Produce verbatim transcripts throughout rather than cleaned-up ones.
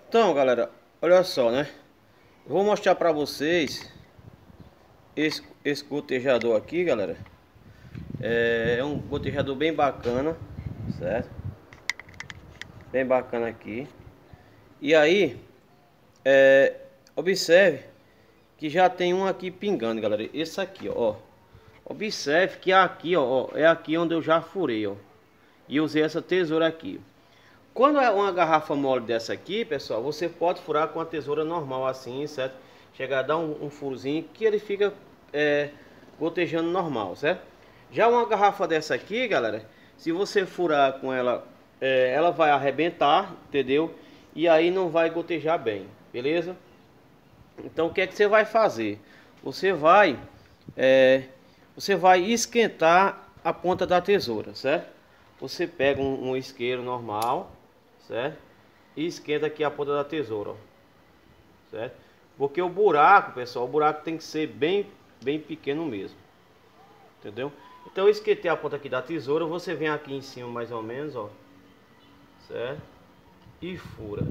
Então, galera, olha só, né? Vou mostrar pra vocês esse, esse gotejador aqui, galera. É, é um gotejador bem bacana, certo? Bem bacana aqui. E aí, é, observe que já tem um aqui pingando, galera. Esse aqui, ó. Observe que aqui, ó, é aqui onde eu já furei, ó. E usei essa tesoura aqui. Quando é uma garrafa mole dessa aqui, pessoal, você pode furar com a tesoura normal assim, certo? Chegar a dar um, um furozinho que ele fica é, gotejando normal, certo? Já uma garrafa dessa aqui, galera, se você furar com ela, é, ela vai arrebentar, entendeu? E aí não vai gotejar bem, beleza? Então o que é que você vai fazer? Você vai, é, você vai esquentar a ponta da tesoura, certo? Você pega um, um isqueiro normal, certo? E esquenta aqui a ponta da tesoura, ó, certo? Porque o buraco, pessoal, o buraco tem que ser bem, bem pequeno mesmo, entendeu? Então eu esquentei a ponta aqui da tesoura, você vem aqui em cima mais ou menos, ó, certo? E fura,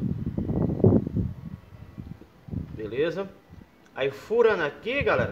beleza? Aí furando aqui, galera,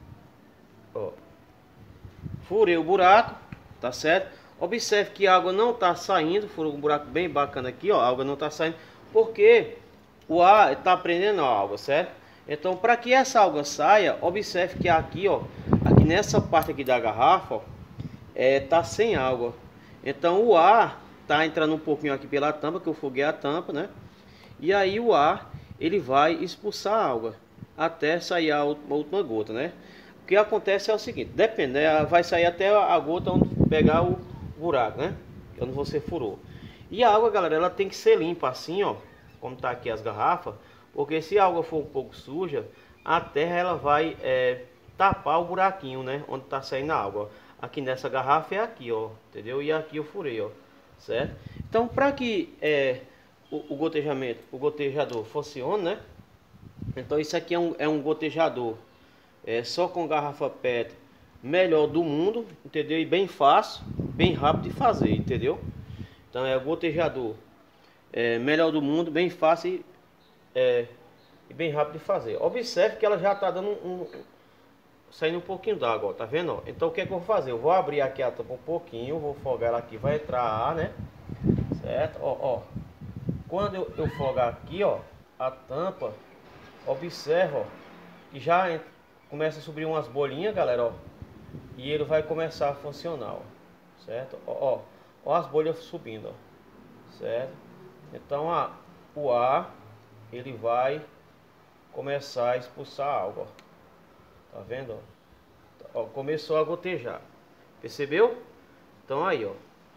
ó, furei o buraco, tá certo? Observe que a água não está saindo, furou um buraco bem bacana aqui, ó, a água não está saindo, porque o ar está prendendo a água, certo? Então, para que essa água saia, observe que aqui, ó, aqui nessa parte aqui da garrafa, ó, é, tá sem água. Então, o ar tá entrando um pouquinho aqui pela tampa, que eu foguei a tampa, né? E aí o ar, ele vai expulsar a água até sair a última gota, né? O que acontece é o seguinte, depende, né? Vai sair até a gota onde pegar o buraco, né? Onde você furou. E a água, galera, ela tem que ser limpa assim, ó, como tá aqui as garrafas, porque se a água for um pouco suja, a terra ela vai é, tapar o buraquinho, né? Onde tá saindo a água. Aqui nessa garrafa é aqui, ó, entendeu? E aqui eu furei, ó, certo? Então, para que é, o, o gotejamento, o gotejador funcione, né? Então isso aqui é um, é um gotejador é, só com garrafa P E T, melhor do mundo, entendeu? E bem fácil, bem rápido de fazer, entendeu? Então é o gotejador é, melhor do mundo, bem fácil e, é, e bem rápido de fazer. Observe que ela já está dando um, um, saindo um pouquinho d'água, ó, tá vendo? Ó? Então o que é que eu vou fazer? Eu vou abrir aqui a tampa um pouquinho, vou folgar ela aqui, vai entrar ar, né? Certo? Ó, ó. Quando eu, eu folgar aqui, ó, a tampa, observa, ó, que já entra, começa a subir umas bolinhas, galera, ó. E ele vai começar a funcionar, ó, certo? Ó, ó, ó as bolhas subindo, ó, certo? Então a, o ar ele vai começar a expulsar a água, ó. Tá vendo? Ó? Ó, começou a gotejar, percebeu? Então aí, ó,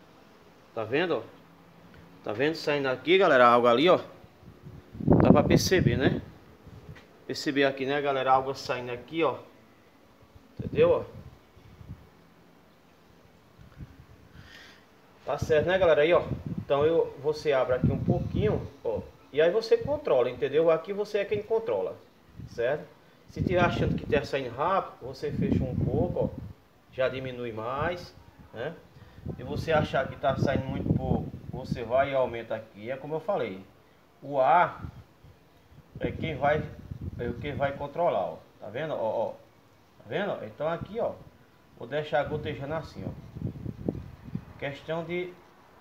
tá vendo? Ó? Tá vendo saindo aqui, galera, a água ali, ó. Dá pra perceber, né? Perceber aqui, né, galera, a água saindo aqui, ó. Entendeu, ó? Tá certo, né, galera? Aí, ó. Então eu, você abre aqui um pouquinho, ó. E aí você controla, entendeu? Aqui você é quem controla, certo? Se estiver achando que está saindo rápido, você fecha um pouco, ó. Já diminui mais, né? E você achar que está saindo muito pouco, você vai e aumenta aqui. É como eu falei. O ar é quem vai, é quem vai controlar, ó. Tá vendo? Ó, ó. Tá vendo? Então aqui, ó. Vou deixar gotejando assim, ó. Questão de...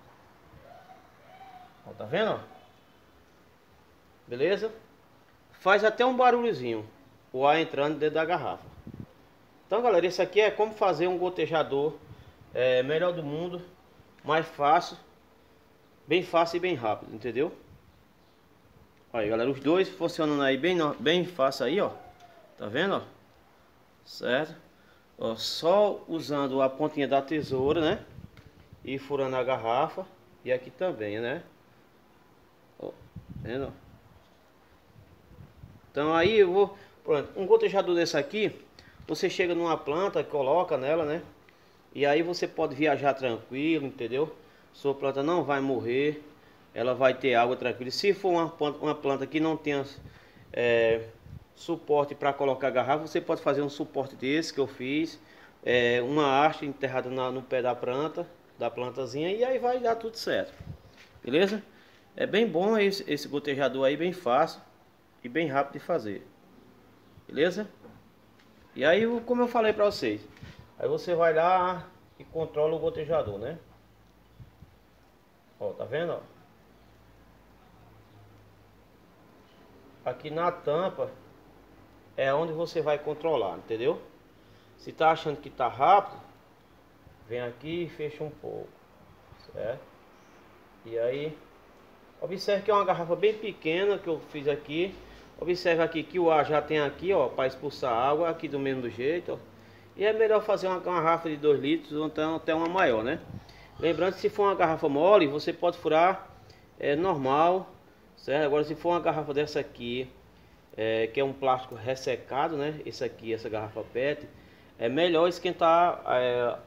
Ó, tá vendo? Beleza? Faz até um barulhozinho o ar entrando dentro da garrafa. Então, galera, isso aqui é como fazer um gotejador é, melhor do mundo, mais fácil, bem fácil e bem rápido, entendeu? Aí, galera, os dois funcionando aí bem, bem fácil aí, ó. Tá vendo, ó? Certo? Ó, só usando a pontinha da tesoura, né? E furando a garrafa. E aqui também, né? Ó, vendo? Então aí eu vou... Pronto, um gotejador desse aqui, você chega numa planta, coloca nela, né? E aí você pode viajar tranquilo, entendeu? Sua planta não vai morrer. Ela vai ter água tranquila. Se for uma planta, uma planta que não tenha é, suporte para colocar garrafa, você pode fazer um suporte desse que eu fiz. É, uma haste enterrada na, no pé da planta, da plantazinha, e aí vai dar tudo certo. Beleza? É bem bom esse, esse gotejador aí, bem fácil e bem rápido de fazer. Beleza? E aí, como eu falei pra vocês, aí você vai lá e controla o gotejador, né? Ó, tá vendo, ó? Aqui na tampa é onde você vai controlar, entendeu? Se tá achando que tá rápido, vem aqui e fecha um pouco, certo? E aí, observe que é uma garrafa bem pequena que eu fiz aqui. Observe aqui que o ar já tem aqui, ó, para expulsar água, aqui do mesmo jeito, ó. E é melhor fazer uma garrafa de dois litros ou então até uma maior, né? Lembrando que se for uma garrafa mole, você pode furar é, normal, certo? Agora se for uma garrafa dessa aqui, é, que é um plástico ressecado, né? Esse aqui, essa garrafa pet, é melhor esquentar é,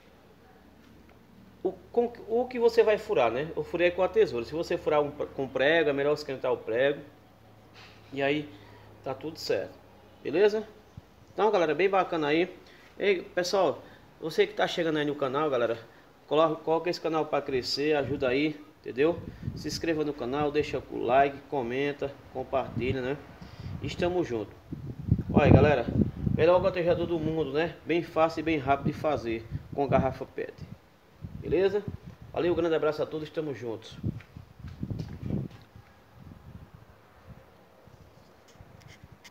o, com, o que você vai furar, né? Eu furei com a tesoura. Se você furar um, com prego, é melhor esquentar o prego. E aí tá tudo certo, beleza? Então, galera, bem bacana aí. Ei, pessoal, você que tá chegando aí no canal, galera, coloca, coloca esse canal para crescer, ajuda aí, entendeu? Se inscreva no canal, deixa o like, comenta, compartilha, né? Estamos juntos. Olha, galera, melhor gotejador do mundo, né? Bem fácil e bem rápido de fazer com garrafa pet. Beleza? Valeu, um grande abraço a todos, estamos juntos.